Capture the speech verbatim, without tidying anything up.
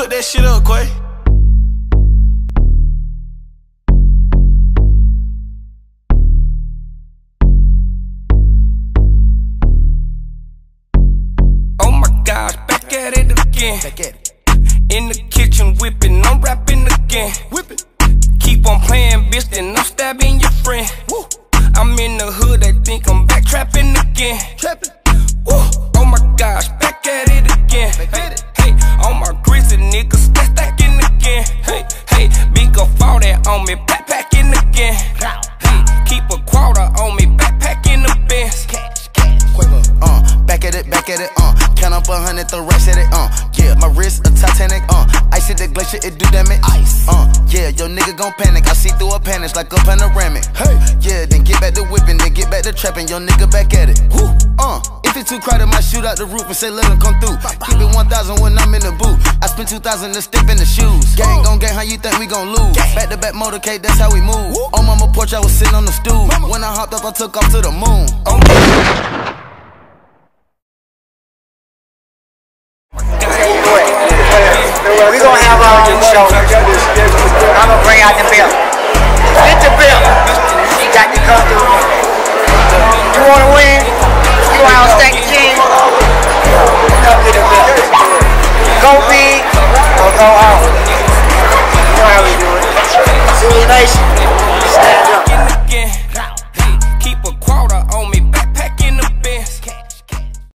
Cook that shit up, Quay. Oh my gosh, back at it again. Back at it. In the kitchen whipping, I'm rapping again. Whip it. Keep on playing, bitch, then I'm stabbing your friend. Woo. I'm in the hood, they think I'm back trapping again. Trapping. Woo. Oh my gosh, back at it again. Back at it. Hey, all my grizzly niggas stack stacking again. Hey, hey, big up all that on me, backpacking again. Hey, keep a quarter on me, backpacking the Benz. Cash, cash. Quiver. Uh, back at it, back at it. Uh, count up a hundred, throw racks at it. Uh, yeah, my wrist a Titanic. Uh, ice at the glacier, it do damage. Ice. Uh, yeah, your nigga gon' panic. I see through a panic like a panoramic. Hey, yeah, then get back to whipping, then get back to trapping. Your nigga back at it. Woo. Uh. If it's too crowded, might shoot out the roof and say let him come through. Keep it one thousand when I'm in the booth. I spend two thousand to step in the shoes. Gang gon' gang, how you think we gon' lose? Back to back motorcade, that's how we move. On mama porch, I was sitting on the stool. When I hopped up, I took off to the moon. Oh We gon' have our own show. I'm gonna bring out the bill. Get the bill. You got to come through. You wanna win? You out stack the king. Come to the bill. Go big or go home. You know how we do it. Sioux Nation.